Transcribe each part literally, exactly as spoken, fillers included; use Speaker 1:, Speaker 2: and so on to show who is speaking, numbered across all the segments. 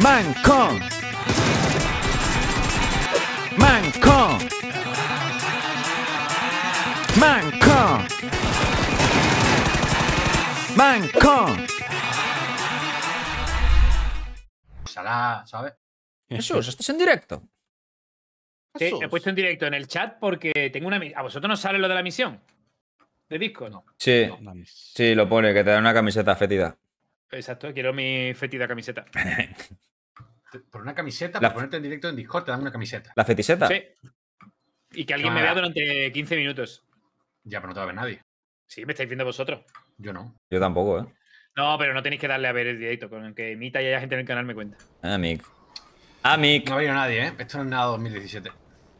Speaker 1: Mancón. Mancón. Mancón. Mancón.
Speaker 2: Sala, ¿sabes?
Speaker 1: Jesús, ¿estás en directo?
Speaker 3: Sí, he puesto en directo en el chat porque tengo una misión. ¿A vosotros no sale lo de la misión? ¿De disco? No.
Speaker 1: Sí, sí, lo pone, que te da una camiseta fétida.
Speaker 3: Exacto, quiero mi fétida camiseta.
Speaker 2: Por una camiseta,
Speaker 1: La-
Speaker 2: por ponerte en directo en Discord, te dan una camiseta.
Speaker 1: ¿La fetiseta?
Speaker 3: Sí. Y que alguien me
Speaker 2: Ah.
Speaker 3: vea durante quince minutos.
Speaker 2: Ya, pero no te va a ver nadie.
Speaker 3: Sí, me estáis viendo vosotros.
Speaker 2: Yo no.
Speaker 1: Yo tampoco, ¿eh?
Speaker 3: No, pero no tenéis que darle a ver el directo. Con el que emita y haya gente en el canal me cuenta.
Speaker 1: Amic. Amic.
Speaker 2: No ha venido nadie, ¿eh? Esto no es nada dos mil diecisiete.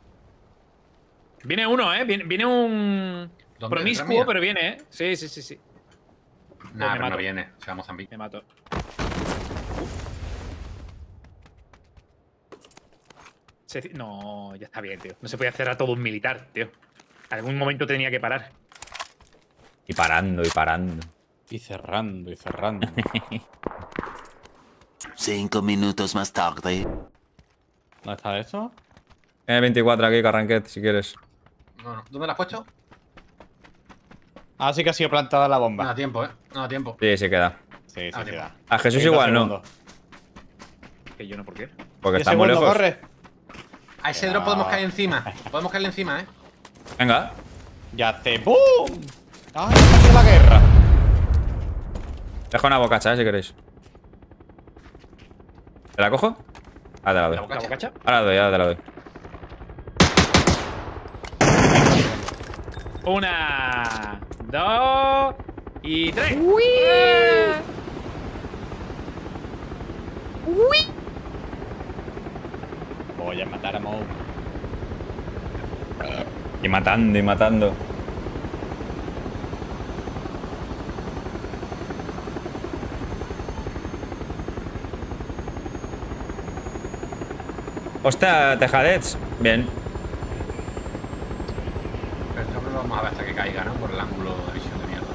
Speaker 3: Viene uno, ¿eh? Viene, viene un
Speaker 2: ¿Dónde?
Speaker 3: promiscuo,
Speaker 2: ¿Detrás mía?
Speaker 3: pero viene, ¿eh? Sí, sí, sí, sí.
Speaker 2: Nah,
Speaker 3: me
Speaker 2: pero no
Speaker 3: mato.
Speaker 2: viene. Se va a Mozambique.
Speaker 3: Me mato. Se- No, ya está bien, tío. No se puede hacer a todo un militar, tío. En algún momento tenía que parar.
Speaker 1: Y parando, y parando.
Speaker 4: Y cerrando, y cerrando.
Speaker 5: Cinco minutos más tarde.
Speaker 4: ¿Dónde está eso?
Speaker 1: Tiene veinticuatro aquí, Carranquet, si quieres.
Speaker 2: No, no. ¿Dónde la has puesto?
Speaker 4: Ah, sí que ha sido plantada la
Speaker 2: No
Speaker 4: bomba.
Speaker 2: da tiempo, ¿eh? No da tiempo.
Speaker 1: Sí, se queda.
Speaker 4: Sí, sí,
Speaker 2: Ah,
Speaker 4: sí.
Speaker 2: tiempo.
Speaker 4: da.
Speaker 1: A Jesús
Speaker 4: treinta
Speaker 1: igual no,
Speaker 4: segundos.
Speaker 3: Que yo no, ¿por qué?
Speaker 1: porque
Speaker 4: diez
Speaker 1: está muy
Speaker 4: segundos,
Speaker 1: lejos.
Speaker 4: corre.
Speaker 2: A ese
Speaker 4: No.
Speaker 2: drop podemos caer encima. Podemos caerle encima, ¿eh?
Speaker 1: Venga.
Speaker 4: Ya hace ¡boom! ¡Ay, está la guerra!
Speaker 1: Deja una bocacha, ¿eh? Si queréis. ¿Te la cojo? Ah, te la doy.
Speaker 2: La
Speaker 3: ¿La
Speaker 2: bocacha.
Speaker 3: bocacha?
Speaker 1: Ahora la doy, ahora te la doy.
Speaker 3: Una, dos y tres.
Speaker 4: Voy a matar a Mo.
Speaker 1: Y matando, y matando. Hostia, tejadets. Bien.
Speaker 2: Pero esto no lo vamos a ver hasta que caiga, ¿no? Por el ángulo de visión de mierda.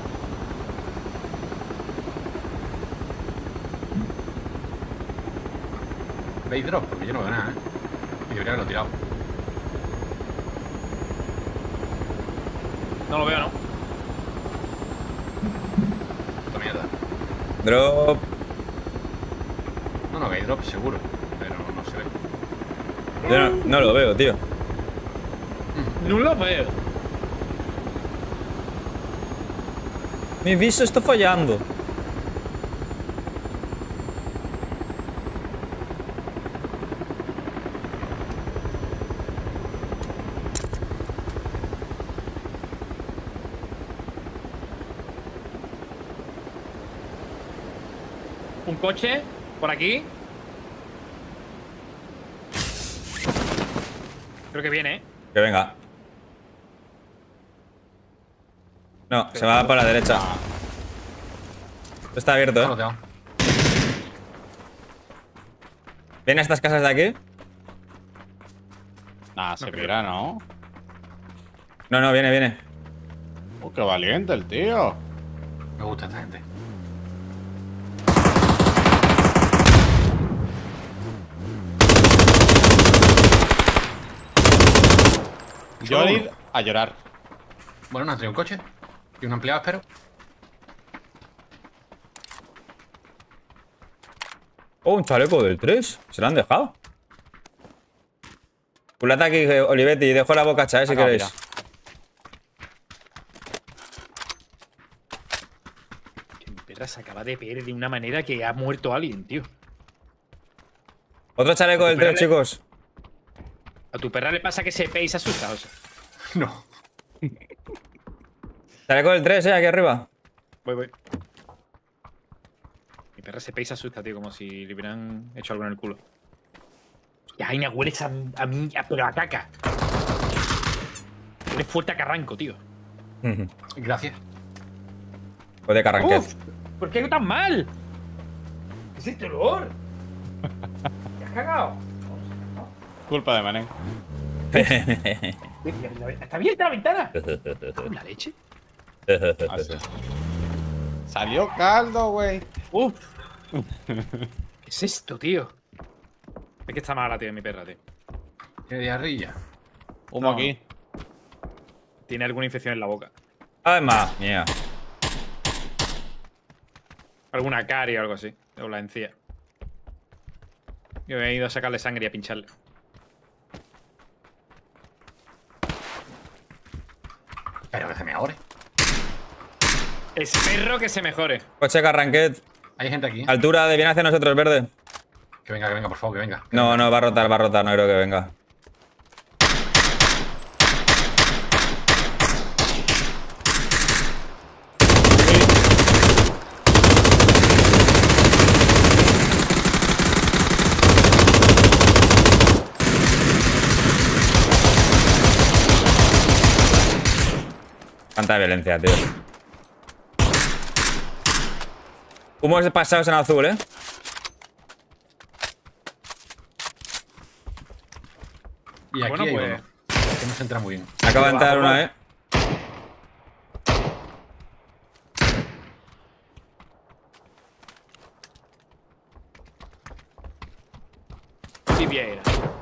Speaker 2: ¿Veis drop? Porque yo no veo nada, ¿eh? Y debería haberlo tirado.
Speaker 3: No lo veo, ¿no?
Speaker 2: Puta mierda.
Speaker 1: Drop.
Speaker 2: No, no, que hay drop seguro. Pero no se ve.
Speaker 1: Yo no, no lo veo, tío.
Speaker 3: No lo veo.
Speaker 1: Mi viso está fallando.
Speaker 3: Un coche por aquí. Creo que viene, ¿eh?
Speaker 1: Que venga. No, se va para la derecha. Está abierto,
Speaker 2: Está
Speaker 1: ¿eh?
Speaker 2: bloqueado.
Speaker 1: ¿Viene a estas casas de aquí?
Speaker 4: Nah, se
Speaker 3: creo.
Speaker 4: pira, ¿no?
Speaker 1: No, no, viene, viene.
Speaker 4: Oh, qué valiente el tío.
Speaker 2: Me gusta esta gente.
Speaker 4: Yo al ir a llorar.
Speaker 2: Bueno, nos ha traído un coche. Y un empleado, espero.
Speaker 1: Oh, un chaleco del tres. ¿Se lo han dejado? Pulad aquí, eh, Olivetti. Dejo la bocacha, eh, si
Speaker 4: Acá,
Speaker 1: queréis.
Speaker 4: mira.
Speaker 3: Que mi perra se acaba de peer de una manera que ha muerto alguien, tío.
Speaker 1: Otro chaleco del tres,
Speaker 3: Recuperale.
Speaker 1: chicos.
Speaker 3: A tu perra le pasa que se pe y se asusta, o sea.
Speaker 2: No.
Speaker 1: Chaleco del tres, eh, aquí arriba.
Speaker 3: Voy, voy. Mi perra se pe y se asusta, tío, como si le hubieran hecho algo en el culo. Ya, Aina, hueles a, a mí, a- pero a caca. Hueles fuerte a carranco, tío.
Speaker 2: Gracias.
Speaker 1: Pues de Carranquet.
Speaker 3: Uf, ¿por qué tan mal? ¿Qué es este olor? ¿Te has cagado?
Speaker 4: Culpa de Manen.
Speaker 3: ¿Está abierta la ventana? ¿Con la leche?
Speaker 4: Así. Salió caldo, güey.
Speaker 3: Uf. ¿Qué es esto, tío? Es que está mala, tío, mi perra, tío.
Speaker 2: Tiene diarrilla.
Speaker 4: Humo
Speaker 3: No.
Speaker 4: aquí.
Speaker 3: Tiene alguna infección en la boca.
Speaker 1: Además, mía.
Speaker 3: Alguna carie o algo así. O la encía. Yo he ido a sacarle sangre y a pincharle.
Speaker 2: Pero que se mejore.
Speaker 3: Espero que se mejore.
Speaker 1: Coche que arranqué.
Speaker 2: Hay gente aquí. ¿eh?
Speaker 1: Altura de viene hacia nosotros, verde.
Speaker 2: Que venga, que venga, por favor, que venga.
Speaker 1: No, no, va a rotar, va a rotar, no creo que venga. Tanta violencia, tío. Humos pasados en azul, eh.
Speaker 2: Y aquí
Speaker 3: Bueno,
Speaker 2: hay
Speaker 3: pues-
Speaker 2: uno. Que no se entra muy bien.
Speaker 1: Acaba de entrar una, eh.
Speaker 3: Viviera.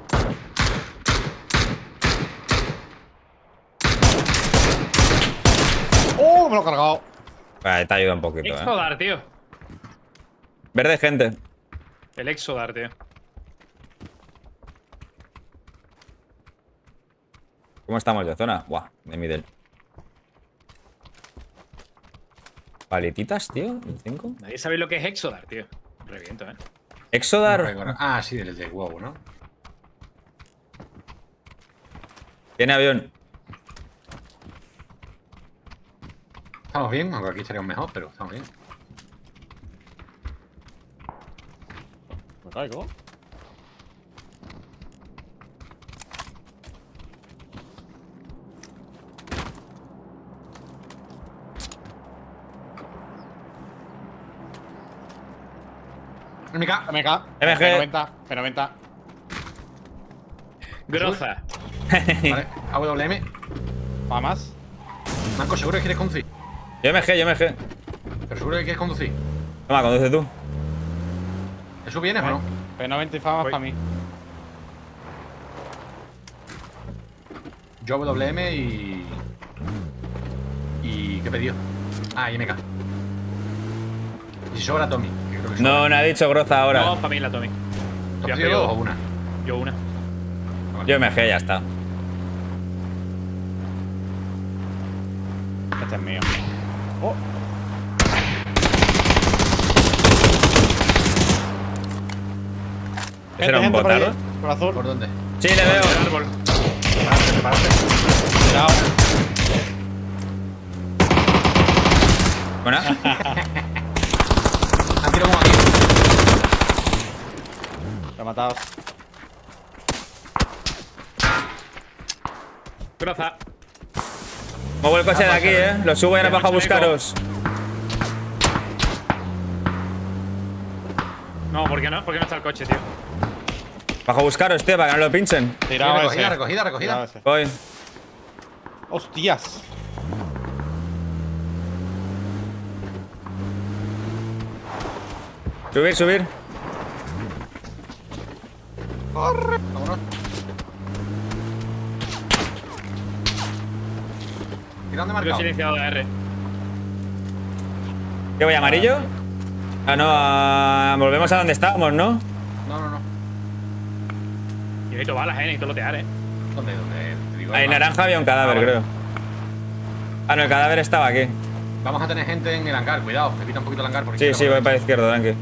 Speaker 4: ¡Oh! Me lo he cargado.
Speaker 1: Vale, te ayuda un poquito, eh.
Speaker 3: Exodar, tío.
Speaker 1: Verde, gente.
Speaker 3: El Exodar, tío.
Speaker 1: ¿Cómo estamos de zona? Buah, de middle. Paletitas, tío. ¿El cinco?
Speaker 3: Nadie sabe lo que es Exodar, tío. Reviento, eh.
Speaker 1: Exodar.
Speaker 2: Ah, sí, el de huevo, ¿no?
Speaker 1: Tiene avión.
Speaker 2: Estamos bien, aunque aquí estaríamos mejor, pero estamos bien.
Speaker 4: Me caigo.
Speaker 2: M K.
Speaker 4: M K.
Speaker 1: M G.
Speaker 4: P noventa. P noventa.
Speaker 3: Groza.
Speaker 2: Vale, A W M.
Speaker 4: Famas.
Speaker 2: Marco, ¿seguro que quieres conducir?
Speaker 1: Yo me G, yo me G.
Speaker 2: ¿Pero seguro que quieres conducir?
Speaker 1: Toma, conduce tú.
Speaker 2: ¿Eso vienes o no?
Speaker 4: P noventa y famas
Speaker 3: Voy.
Speaker 4: para mí.
Speaker 2: Yo W M y... ¿Y qué pedido? Ah, y M K. Y si sobra Tommy, que creo que sobra.
Speaker 1: No, no ha dicho Groza ahora.
Speaker 3: No, para mí la Tommy.
Speaker 2: ¿Tú
Speaker 3: yo
Speaker 2: has pedido
Speaker 3: pedido-
Speaker 2: dos o una?
Speaker 3: Yo una.
Speaker 1: Yo me G, ya está.
Speaker 4: Este es mío. Oh.
Speaker 1: ¿Ese era un
Speaker 4: Gente, gente por ahí,
Speaker 1: botardo?
Speaker 4: Por azul.
Speaker 2: ¿Por dónde?
Speaker 1: Sí, le veo.
Speaker 3: El árbol.
Speaker 2: Prepárate, prepárate.
Speaker 4: Cuidado.
Speaker 1: Buena.
Speaker 2: Han tirado uno aquí.
Speaker 4: Lo he matado.
Speaker 3: Groza.
Speaker 1: Muevo el coche de aquí, eh. Lo subo y ahora
Speaker 3: Ya,
Speaker 1: bajo a
Speaker 3: chaleco.
Speaker 1: buscaros.
Speaker 3: No, ¿por qué no? ¿Por qué no está el coche, tío?
Speaker 1: Bajo a buscaros, tío, para que no lo pinchen.
Speaker 4: Tirado
Speaker 2: recogida,
Speaker 4: ese.
Speaker 2: recogida, recogida.
Speaker 4: Tirado ese.
Speaker 1: Voy.
Speaker 4: Hostias.
Speaker 1: Subir, subir.
Speaker 2: Vámonos. ¿Tira dónde
Speaker 3: Lo he
Speaker 2: marcado?
Speaker 3: silenciado de R.
Speaker 1: ¿Qué voy, amarillo? Ah, no, ah, volvemos a donde estábamos, ¿no?
Speaker 2: No, no, no.
Speaker 3: Yo necesito balas, eh. Necesito lotear, eh.
Speaker 2: ¿Dónde? ¿Dónde? Te digo,
Speaker 1: Ahí,
Speaker 2: vamos.
Speaker 1: naranja había un cadáver,
Speaker 2: Ah, vale.
Speaker 1: creo. Ah, no, el cadáver estaba aquí.
Speaker 2: Vamos a tener gente en el hangar, cuidado. Evita un poquito el hangar. Porque
Speaker 1: Sí, sí, voy para la izquierda, tranqui.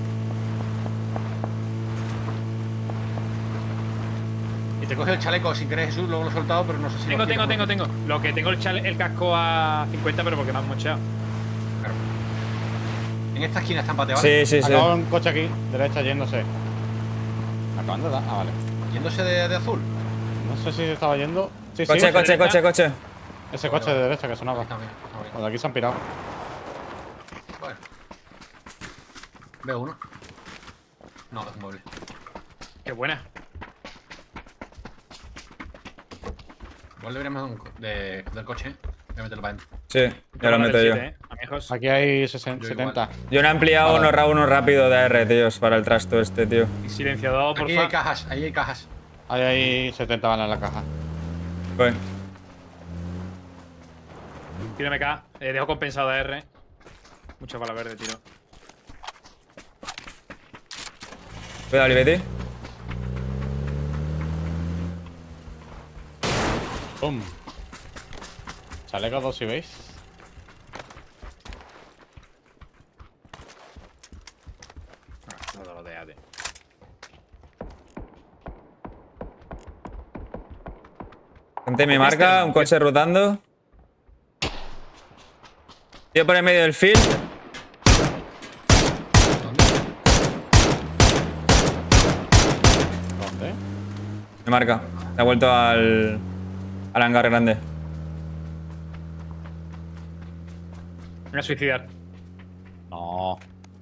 Speaker 2: Y te coge el chaleco sin querer, Jesús, luego lo he soltado, pero no sé si.
Speaker 3: Tengo,
Speaker 2: lo
Speaker 3: tengo,
Speaker 2: quieres
Speaker 3: tengo,
Speaker 2: o no.
Speaker 3: tengo. Lo que tengo el, chale- el casco a cincuenta, pero porque me han mochado.
Speaker 2: Claro. En esta esquina está empate, ¿vale?
Speaker 1: Sí, sí, sí.
Speaker 4: Acabo un coche aquí, derecha yéndose. Acaban de dar. Ah, vale.
Speaker 2: Yéndose de, de azul.
Speaker 4: No sé si se estaba yendo. Sí,
Speaker 1: Coche,
Speaker 4: sí.
Speaker 1: coche, coche, coche.
Speaker 4: Ese coche de derecha que sonaba.
Speaker 2: Está bien, está bien.
Speaker 4: Bueno, de aquí se han pirado.
Speaker 2: Bueno. Veo uno. No, es un mueble.
Speaker 3: Qué buena.
Speaker 2: Igual deberíamos de, un co- de- del coche, ¿eh? Voy a meterlo para adentro.
Speaker 1: Sí, ya lo meto yo.
Speaker 3: Eh. A mí lejos.
Speaker 4: Aquí hay sesenta,
Speaker 2: Yo igual.
Speaker 4: setenta.
Speaker 1: Yo no he ampliado
Speaker 4: Vale.
Speaker 1: uno, ra- uno rápido de A R, tíos, para el trasto este, tío.
Speaker 3: Y silenciador,
Speaker 2: Aquí hay
Speaker 3: porfa.
Speaker 2: cajas, ahí hay cajas.
Speaker 4: Ahí hay setenta balas en la caja.
Speaker 1: Pues,
Speaker 3: Tiro M K. Eh, dejo compensado de R. Mucha bala verde, tiro.
Speaker 1: cuidado, Olivetti.
Speaker 4: ¡Pum! Chaleco dos si veis.
Speaker 3: Ah, todo lo de A D.
Speaker 1: Gente me marca, un coche rotando. Tío por el medio del field.
Speaker 4: ¿Dónde?
Speaker 1: Me marca. Se ha vuelto al. al hangar grande.
Speaker 3: Me voy a suicidar.
Speaker 4: No.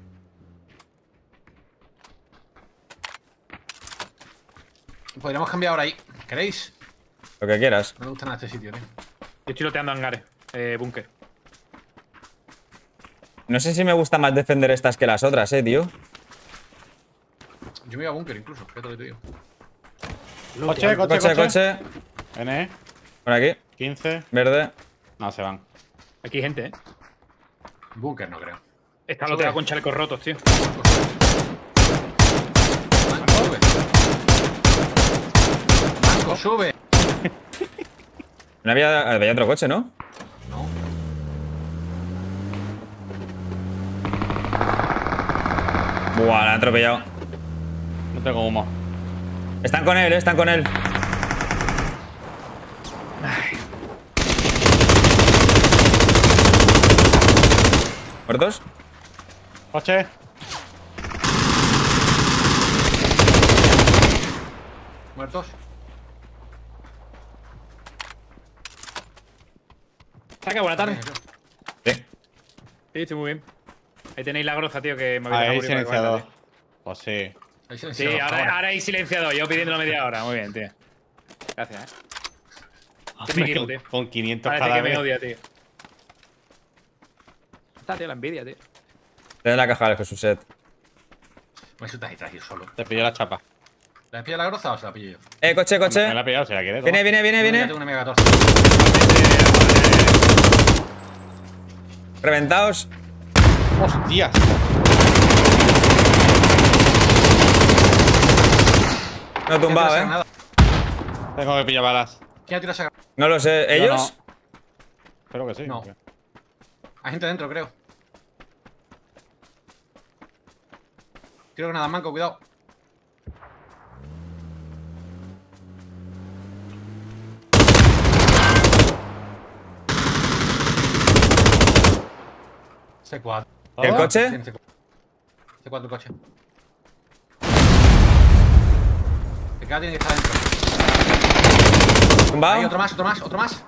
Speaker 2: Podríamos cambiar ahora ahí. ¿Queréis?
Speaker 1: Lo que quieras.
Speaker 2: No me gusta nada este sitio, tío.
Speaker 3: Yo estoy loteando hangares. Eh, búnker.
Speaker 1: No sé si me gusta más defender estas que las otras, eh, tío.
Speaker 2: Yo me iba a búnker incluso, fíjate lo que te digo.
Speaker 4: Coche, coche,
Speaker 1: Coche,
Speaker 4: coche.
Speaker 1: coche.
Speaker 4: N,
Speaker 1: Por aquí.
Speaker 4: quince.
Speaker 1: Verde.
Speaker 4: No, se van.
Speaker 3: Aquí hay gente, eh.
Speaker 2: Búnker no creo.
Speaker 3: Está
Speaker 2: Sube.
Speaker 3: loteado con chalecos rotos, tío.
Speaker 2: Manco, sube. Manco, sube.
Speaker 1: No había, había otro coche, ¿no?
Speaker 2: No.
Speaker 1: Buah, la han atropellado.
Speaker 4: No tengo humo.
Speaker 1: Están con él, eh, están con él. ¿Muertos?
Speaker 4: Coche.
Speaker 2: ¿Muertos?
Speaker 3: Saca, buena tarde.
Speaker 1: Sí.
Speaker 3: Sí, estoy muy bien. Ahí tenéis la groza, tío, que me habéis
Speaker 4: Ahí
Speaker 3: dejado morir por
Speaker 4: silenciador.
Speaker 3: el cuarenta,
Speaker 4: Pues sí.
Speaker 2: Ahí
Speaker 3: tío.
Speaker 2: silenciado,
Speaker 3: Sí, ahora,
Speaker 2: ahora.
Speaker 3: ahora hay silenciador. Yo pidiéndolo media hora. Muy bien, tío. Gracias, eh. Este es mi equipo, tío.
Speaker 4: Con quinientos
Speaker 3: Parece
Speaker 4: cada
Speaker 3: que me
Speaker 4: vez.
Speaker 3: odia, tío. Está, tío, la envidia, tío.
Speaker 1: Ten la caja del Jesuset.
Speaker 2: Me sueltas ahí atrás yo solo.
Speaker 4: Te pillo la chapa.
Speaker 2: ¿La pilla la groza o se la pillo yo?
Speaker 1: Eh, coche,
Speaker 4: Me
Speaker 1: coche.
Speaker 4: la he pillado, si la quiere.
Speaker 1: Viene,
Speaker 4: toma.
Speaker 1: viene, viene,
Speaker 2: Yo ya
Speaker 1: viene.
Speaker 2: tengo una mega catorce.
Speaker 1: Reventaos.
Speaker 4: ¡Hostias!
Speaker 1: No he tumbado, eh.
Speaker 2: Nada.
Speaker 4: Tengo que pillar balas.
Speaker 2: ¿Quién ha tirado esa granada?
Speaker 1: No lo sé.
Speaker 4: Yo
Speaker 1: ¿Ellos?
Speaker 4: no. Espero que sí.
Speaker 2: No. Hay gente dentro, creo. Creo que nada, manco, cuidado. C cuatro.
Speaker 1: ¿El
Speaker 4: ¿Oh?
Speaker 1: coche?
Speaker 2: C cuatro el coche. C K tiene que estar dentro. Hay
Speaker 1: ¿Tumbado?
Speaker 2: otro más, otro más, otro más.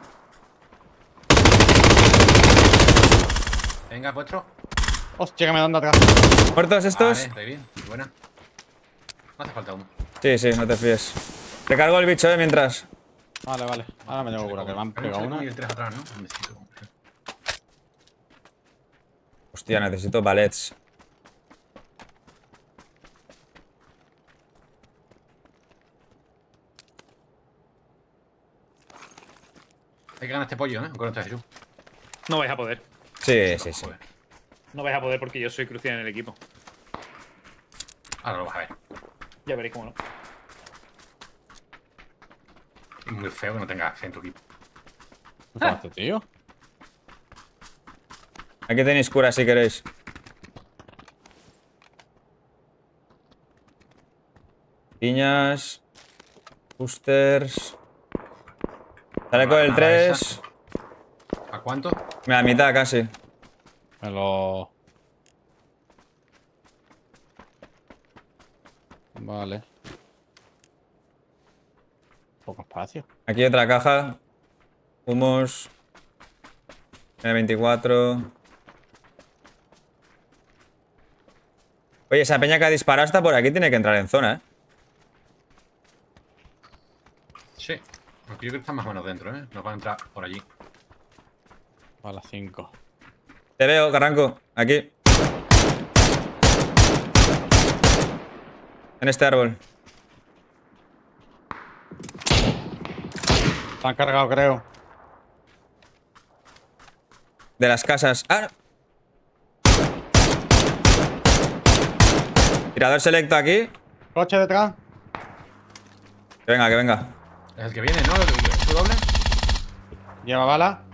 Speaker 2: Venga, vuestro.
Speaker 4: Hostia, que me dan de atrás.
Speaker 1: ¿Muertos estos?
Speaker 2: Vale, está bien, muy buena. No hace falta uno.
Speaker 1: Sí, sí, no te fíes. Recargo el bicho, eh, mientras.
Speaker 4: Vale, vale. Ahora me llevo cura, que me han pegado una.
Speaker 2: Y el tres atrás, ¿no? Necesito.
Speaker 1: Hostia, necesito ballets.
Speaker 2: Hay que ganar este pollo, ¿eh? Con este Jesús.
Speaker 3: No vais a poder.
Speaker 1: Sí, sí, sí.
Speaker 2: Joder.
Speaker 3: No vais a poder porque yo soy crucial en el equipo.
Speaker 2: Ahora lo vas a ver.
Speaker 3: Ya veréis cómo no.
Speaker 2: Es muy feo que no tenga fe en tu equipo.
Speaker 4: ¿Qué fue este tío?
Speaker 1: Aquí tenéis cura si queréis. Piñas. Boosters. Sale con el
Speaker 2: Nada,
Speaker 1: tres.
Speaker 2: ¿A cuánto?
Speaker 1: Me la mitad casi.
Speaker 4: Me lo. Vale. Poco espacio.
Speaker 1: Aquí otra caja. Humos. M veinticuatro. Oye, esa peña que ha disparado está por aquí, tiene que entrar en zona, ¿eh?
Speaker 2: Sí. Aunque yo creo que están más o menos dentro, ¿eh? Nos van a entrar por allí.
Speaker 4: A las cinco.
Speaker 1: Te veo, Carranco. Aquí. En este árbol.
Speaker 4: Se han cargado, creo.
Speaker 1: De las casas. ¡Ah! Tirador selecto aquí.
Speaker 4: Coche detrás.
Speaker 1: Que venga, que venga.
Speaker 2: Es el que viene, ¿no? ¿Su doble?
Speaker 4: Lleva bala.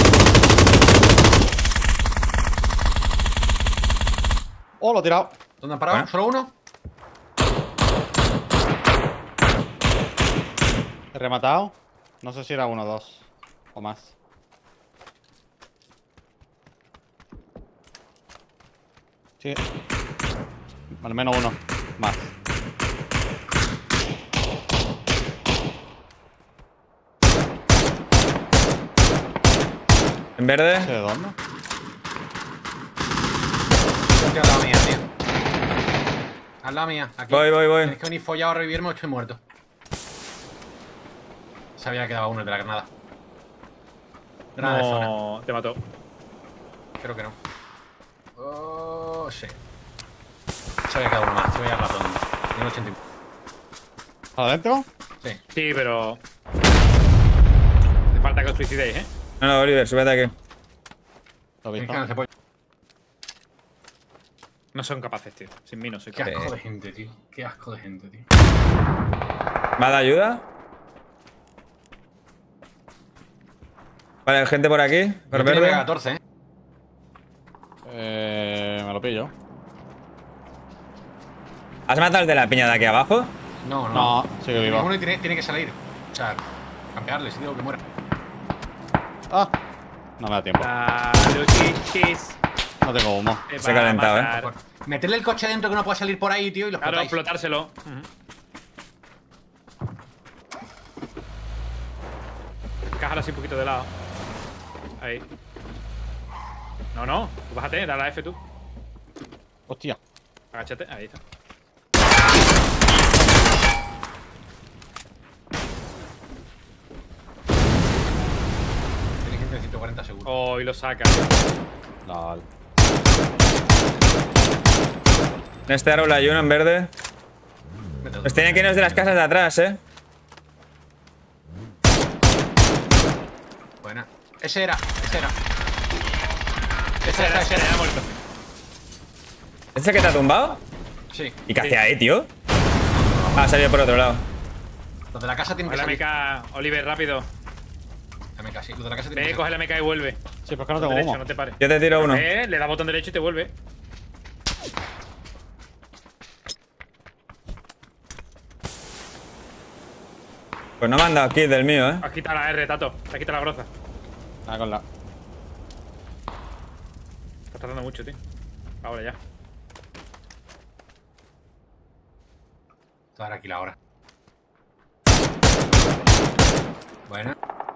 Speaker 4: Oh, lo he tirado.
Speaker 2: ¿Dónde han parado?
Speaker 1: Bueno.
Speaker 2: ¿Solo uno?
Speaker 4: He rematado. No sé si era uno o dos. O más. Sí. Al menos uno. Más.
Speaker 1: En verde.
Speaker 4: ¿Sí de dónde?
Speaker 2: Estoy al lado mía, tío. Al lado mía. Aquí.
Speaker 1: Voy, voy, voy.
Speaker 2: Tienes que venir follado a revivirme o estoy muerto. Se había quedado uno de la granada. Granada de zona.
Speaker 3: No, te mató.
Speaker 2: Creo que no. Oh, sí. Se había quedado uno más. Se había ratón. Tiene ochenta y...
Speaker 4: ¿Adentro?
Speaker 2: Sí.
Speaker 3: Sí, pero. Hace falta que os suicidéis, ¿eh?
Speaker 1: No, no, Oliver, súbete aquí.
Speaker 4: Lo he
Speaker 2: Tienes
Speaker 4: visto.
Speaker 2: que no se puede.
Speaker 3: No son capaces, tío. Sin mí no soy
Speaker 2: Qué
Speaker 3: capaz.
Speaker 2: asco de gente, tío. Qué asco de gente, tío.
Speaker 1: ¿Me ha dado ayuda? Vale, gente por aquí. Por
Speaker 2: Yo tenía
Speaker 1: verde.
Speaker 2: catorce, ¿eh?
Speaker 4: Eh, me lo pillo.
Speaker 1: ¿Has matado al de la piña de aquí abajo?
Speaker 2: No, no.
Speaker 4: No, sigue
Speaker 2: Tiene
Speaker 4: vivo.
Speaker 2: uno y tiene, tiene que salir. O sea, campearle, si digo que muera.
Speaker 4: Ah, no me da tiempo.
Speaker 3: La luchichis.
Speaker 4: No tengo humo.
Speaker 3: te
Speaker 1: Se ha
Speaker 3: va a
Speaker 1: calentado, ¿eh?
Speaker 3: matar.
Speaker 2: Meterle el coche dentro que no pueda salir por ahí, tío, y lo
Speaker 3: Claro,
Speaker 2: explotáis.
Speaker 3: explotárselo. Ujú. Encájalo así un poquito de lado. Ahí. No, no. Tú bájate, dale a la F tú.
Speaker 4: Hostia.
Speaker 3: Agáchate. Ahí está.
Speaker 2: Tiene gente de ciento cuarenta segundos.
Speaker 3: Oh, y lo saca.
Speaker 4: Lol.
Speaker 1: En este árbol hay uno en verde.
Speaker 2: Vete,
Speaker 1: Pues tienen que irnos de las casas de atrás, ¿eh?
Speaker 2: Buena. Ese era, ese era.
Speaker 3: Ese
Speaker 2: Ese
Speaker 3: era,
Speaker 2: era,
Speaker 3: ese
Speaker 2: ese
Speaker 3: era,
Speaker 2: era.
Speaker 3: ya ha muerto.
Speaker 1: ¿Ese que te ha tumbado?
Speaker 2: Sí.
Speaker 1: ¿Y qué hacía ahí, tío? Ah, ha salido por otro lado.
Speaker 2: Los de la casa tienen que
Speaker 3: Coge la
Speaker 2: salir.
Speaker 3: M K, Oliver, rápido.
Speaker 2: M K, sí. Los de la casa tienen
Speaker 3: Ve,
Speaker 2: que
Speaker 3: coge
Speaker 2: salir.
Speaker 3: la M K y vuelve.
Speaker 4: Sí, pero es que no
Speaker 3: Botón
Speaker 4: tengo
Speaker 3: derecho,
Speaker 4: humo.
Speaker 3: no te pares.
Speaker 1: Yo te tiro uno.
Speaker 3: Eh, le da botón derecho y te vuelve.
Speaker 1: Pues no me han dado kit del mío, ¿eh?
Speaker 3: Has quitado la R, Tato. Te has quitado la broza.
Speaker 4: Ah, con la.
Speaker 3: Estás tardando mucho, tío. Ahora ya.
Speaker 2: Estar aquí la hora. Buena.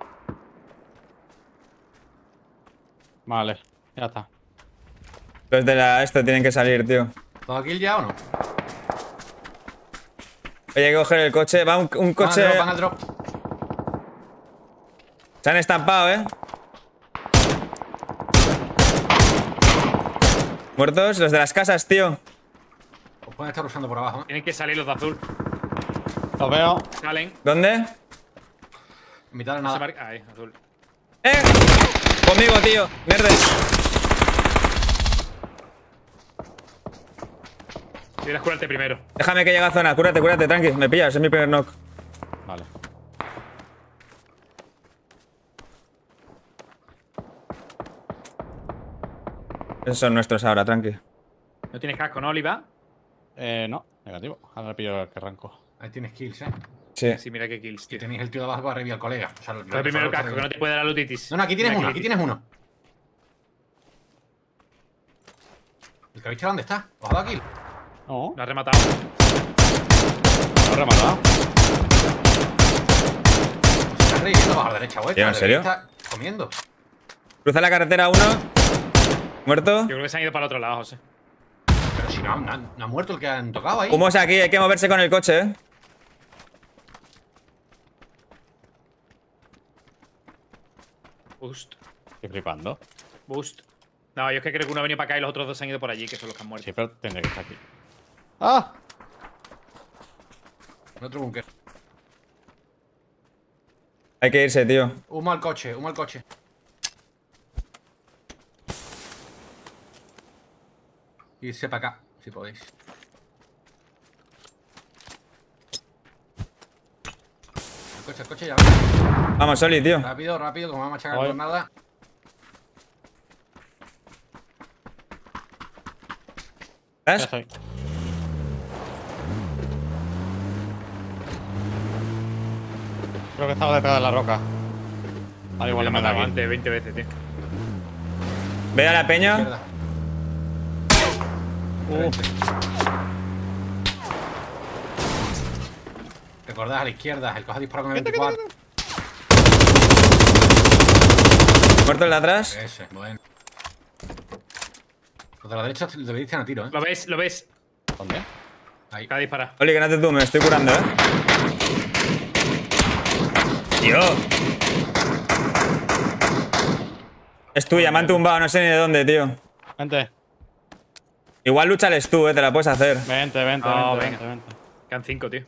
Speaker 4: Vale, ya está.
Speaker 1: Los de la esto tienen que salir, tío.
Speaker 2: ¿Todo kill ya o no?
Speaker 1: Oye, hay que coger el coche. Va un, un coche.
Speaker 2: Van al drop, van al drop.
Speaker 1: Se han estampado, ¿eh? Muertos. Los de las casas, tío.
Speaker 2: Os pueden estar usando por abajo, ¿eh?
Speaker 3: Tienen que salir los de azul.
Speaker 4: Los veo.
Speaker 3: Salen.
Speaker 1: ¿Dónde?
Speaker 2: En mitad de
Speaker 3: Se
Speaker 2: nada.
Speaker 3: marca- Ahí, azul.
Speaker 1: ¡Eh! Conmigo, tío. Mierda.
Speaker 3: Quieres curarte primero.
Speaker 1: Déjame que llegue a zona. Cúrate, cúrate, tranqui. Me pillas, es mi primer knock.
Speaker 4: Vale.
Speaker 1: Esos son nuestros ahora, tranqui.
Speaker 3: No tienes casco, ¿no, Oliva?
Speaker 4: Eh, no, negativo. Ahora le pillo el que arranco.
Speaker 2: Ahí tienes kills, ¿eh?
Speaker 1: Sí.
Speaker 3: Sí, mira qué kills,
Speaker 2: Y
Speaker 3: tío.
Speaker 2: tenéis el tío de abajo para revivir al colega. O sea, lo,
Speaker 3: Coge primero el casco, que no te puede dar la lutitis.
Speaker 2: No, no, aquí tienes
Speaker 3: Mira
Speaker 2: uno,
Speaker 3: que-
Speaker 2: aquí tienes uno. ¿El que habéis tirado dónde está? ¿Os ha dado kill?
Speaker 4: No,
Speaker 3: Lo has rematado.
Speaker 4: lo he rematado.
Speaker 2: Se está reviviendo bajo la derecha vuestra.
Speaker 1: Tío, ¿en serio?
Speaker 2: Está comiendo.
Speaker 1: Cruza la carretera uno. Muerto.
Speaker 3: Yo creo que se han ido para el otro lado, José.
Speaker 2: Pero si no, no, no ha muerto el que han tocado ahí.
Speaker 1: Humos aquí, hay que moverse con el coche, ¿eh?
Speaker 3: Boost.
Speaker 4: Estoy flipando.
Speaker 3: Boost. No, yo es que creo que uno ha venido para acá y los otros dos se han ido por allí, que son los que han muerto.
Speaker 4: Sí, pero tendría que estar aquí. ¡Ah!
Speaker 2: En otro búnker.
Speaker 1: Hay que irse, tío.
Speaker 2: Humo al coche, humo al coche. Irse para acá, si podéis. El coche, el coche ya.
Speaker 1: Vamos, Soli, tío.
Speaker 2: Rápido, rápido, como vamos a machacar
Speaker 4: Voy.
Speaker 2: con nada.
Speaker 4: Ya
Speaker 1: ¿Ves?
Speaker 4: estoy. Creo que estaba detrás de la roca. Al igual
Speaker 3: Lo he
Speaker 4: le manda
Speaker 3: matado
Speaker 4: aquí.
Speaker 3: antes, veinte veces, tío.
Speaker 1: Ve a la peña.
Speaker 2: Izquierda.
Speaker 4: Uh,
Speaker 2: Recordad a la izquierda, el coja dispara con el veinticuatro.
Speaker 1: Muerto el de atrás.
Speaker 2: Ese, bueno. Los de la derecha le dicen a tiro, eh.
Speaker 3: ¿Lo ves? ¿Lo ves?
Speaker 4: ¿Dónde?
Speaker 2: Ahí.
Speaker 3: Acaba de disparar.
Speaker 1: Oli, que no te tú, me estoy curando, eh. Tío. Es tuya, me han tumbado, no sé ni de dónde, tío.
Speaker 4: Vente,
Speaker 1: Igual luchales tú, eh, te la puedes hacer.
Speaker 4: vente, vente,
Speaker 3: No,
Speaker 4: vente,
Speaker 3: venga.
Speaker 4: vente, vente.
Speaker 3: Quedan cinco, tío.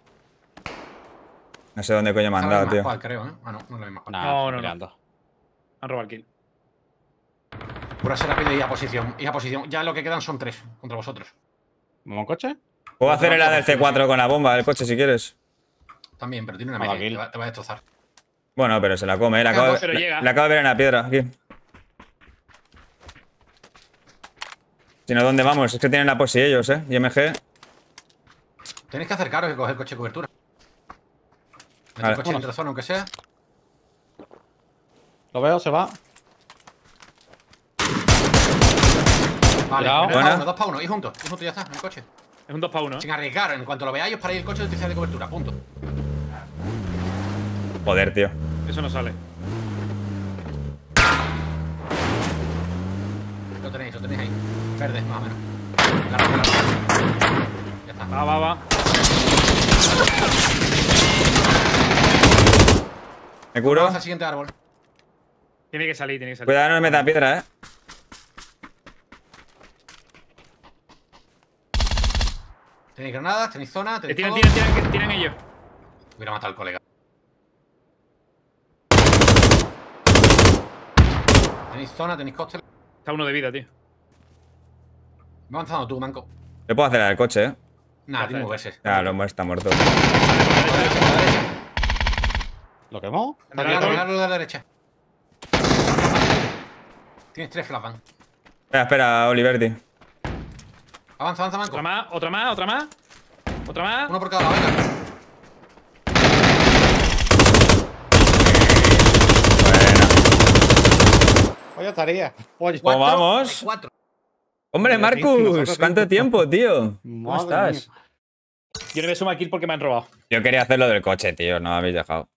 Speaker 1: No sé dónde coño me han
Speaker 2: Esta es la
Speaker 1: dado,
Speaker 2: misma
Speaker 1: tío.
Speaker 2: squad, creo, ¿eh? Ah, no, no es la misma squad.
Speaker 4: Nah,
Speaker 3: No, no, no.
Speaker 4: mirando.
Speaker 3: Han robado el kill.
Speaker 2: Pura ser rápido y a posición. Y a posición. Ya lo que quedan son tres contra vosotros.
Speaker 4: ¿Vamos en coche?
Speaker 1: Puedo hacer el A del C cuatro con la bomba del coche si quieres.
Speaker 2: También, pero tiene una
Speaker 4: Hola,
Speaker 2: media.
Speaker 4: Gil.
Speaker 2: Te va, te va a destrozar.
Speaker 1: Bueno, pero se la come, eh. La acabo,
Speaker 3: Pero
Speaker 1: la-
Speaker 3: llega.
Speaker 1: la acabo de ver en la piedra, aquí. Si no, ¿dónde vamos? Es que tienen la posi ellos, eh. Y M G.
Speaker 2: Tenéis que acercaros y coger el coche de cobertura. Meter
Speaker 1: Vale.
Speaker 2: el coche dentro de zona, aunque sea.
Speaker 4: Lo veo, se va.
Speaker 2: Vale,
Speaker 4: Cuidado.
Speaker 2: dos para
Speaker 1: Buena.
Speaker 2: uno, dos para uno. Y juntos, y juntos ya está, en el coche.
Speaker 3: Es un dos para uno,
Speaker 2: Sin
Speaker 3: ¿eh?
Speaker 2: arriesgar, en cuanto lo veáis, os paráis el coche y utilizáis de cobertura. Punto.
Speaker 1: Joder, tío.
Speaker 3: Eso no sale.
Speaker 2: Lo tenéis, lo tenéis ahí. Verde, más o menos. La roca, la roca. Ya está.
Speaker 3: Va, va, va.
Speaker 1: Me curo.
Speaker 2: Vamos al siguiente árbol.
Speaker 3: Tiene que salir, tiene que salir.
Speaker 1: Cuidado, no me meta piedra, eh.
Speaker 2: Tenéis granadas, tenéis zona,
Speaker 3: Que
Speaker 2: tenéis
Speaker 3: tiran,
Speaker 2: todo.
Speaker 3: tiran, tiran, tiran ellos.
Speaker 2: Hubiera matado al colega. Tenéis zona, tenéis cóctel.
Speaker 3: Está uno de vida, tío.
Speaker 2: Va avanzando tú, manco.
Speaker 1: Le puedo hacer al coche, eh.
Speaker 2: Nada,
Speaker 3: Ya
Speaker 2: tiene que
Speaker 3: está,
Speaker 2: moverse.
Speaker 1: Ya, lo hemos está muerto.
Speaker 2: A la derecha, a la derecha.
Speaker 4: ¿Lo quemó?
Speaker 2: En el árbol, en el árbol de la derecha. Tienes tres flashbangs.
Speaker 1: Espera, espera, Oliverti.
Speaker 2: Avanza, avanza, manco.
Speaker 3: Otra más, otra más, otra más. Otra más.
Speaker 2: Uno por cada lado, venga.
Speaker 1: Buena.
Speaker 4: Oye, estaría. Oye,
Speaker 1: ¿Cómo
Speaker 2: Cuatro,
Speaker 1: vamos?
Speaker 2: hay Cuatro.
Speaker 1: Hombre,
Speaker 4: Joder,
Speaker 1: Marcus,
Speaker 4: nosotros
Speaker 1: ¿cuánto
Speaker 4: cinco.
Speaker 1: tiempo, tío? ¿Cómo
Speaker 4: Madre
Speaker 1: estás?
Speaker 4: mía.
Speaker 3: Yo no me sumo kill porque me han robado.
Speaker 1: Yo quería hacer lo del coche, tío. No me habéis dejado.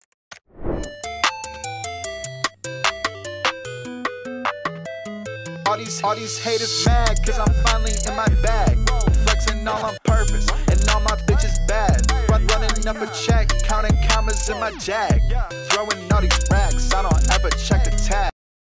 Speaker 6: All these, all these haters mad, cause I'm finally in my bag. Flexing all on purpose, and all my bitches bad. Run, running up a check, counting commas in my jag. Throwing all these racks, I don't ever check the tag.